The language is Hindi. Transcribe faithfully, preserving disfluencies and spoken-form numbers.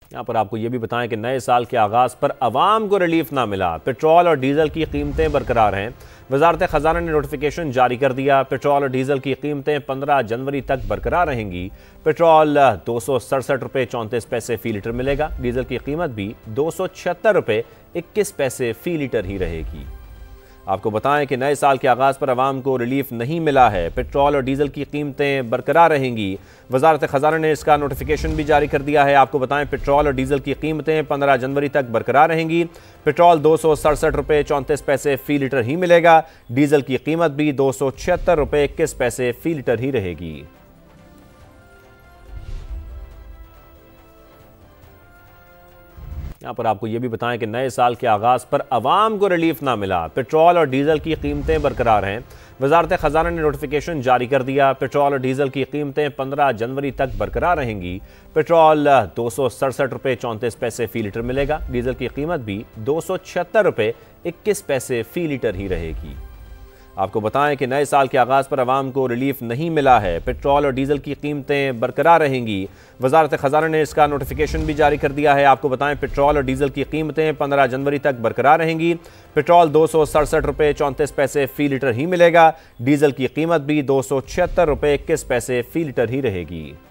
यहाँ पर आपको ये भी बताएं कि नए साल के आगाज़ पर आवाम को रिलीफ ना मिला। पेट्रोल और डीजल की कीमतें बरकरार हैं। वजारत खजाना ने नोटिफिकेशन जारी कर दिया। पेट्रोल और डीजल की कीमतें पंद्रह जनवरी तक बरकरार रहेंगी। पेट्रोल दो सौ सड़सठ रुपये चौंतीस पैसे फी लीटर मिलेगा। डीजल की कीमत भी दो सौ छिहत्तर रुपये इक्कीस पैसे फी लीटर ही रहेगी। आपको बताएं कि नए साल के आगाज़ पर आवाम को रिलीफ नहीं मिला है। पेट्रोल और डीजल की कीमतें बरकरार रहेंगी। वजारत खजाना ने इसका नोटिफिकेशन भी जारी कर दिया है। आपको बताएं पेट्रोल और डीजल की कीमतें पंद्रह जनवरी तक बरकरार रहेंगी। पेट्रोल दो सौ सड़सठ रुपये चौंतीस पैसे फी लीटर ही मिलेगा। डीजल की कीमत भी दो सौ छिहत्तर रुपये इक्कीस पैसे फी लीटर ही रहेगी। यहाँ पर आपको ये भी बताएं कि नए साल के आगाज़ पर आवाम को रिलीफ ना मिला। पेट्रोल और डीजल की कीमतें बरकरार हैं। वजारत खजाना ने नोटिफिकेशन जारी कर दिया। पेट्रोल और डीजल की कीमतें पंद्रह जनवरी तक बरकरार रहेंगी। पेट्रोल दो सौ सड़सठ रुपये चौंतीस पैसे फी लीटर मिलेगा। डीजल की कीमत भी दो सौ छिहत्तर रुपये इक्कीस पैसे फी लीटर ही रहेगी। आपको बताएं कि नए साल के आगाज़ पर आवाम को रिलीफ नहीं मिला है। पेट्रोल और डीजल की कीमतें बरकरार रहेंगी। वजारत खजाना ने इसका नोटिफिकेशन भी जारी कर दिया है। आपको बताएं पेट्रोल और डीजल की कीमतें पंद्रह जनवरी तक बरकरार रहेंगी। पेट्रोल दो सौ सड़सठ रुपये चौंतीस पैसे फी लीटर ही मिलेगा। डीजल की कीमत भी दो सौ छिहत्तर रुपये इक्कीस पैसे फी लीटर ही रहेगी।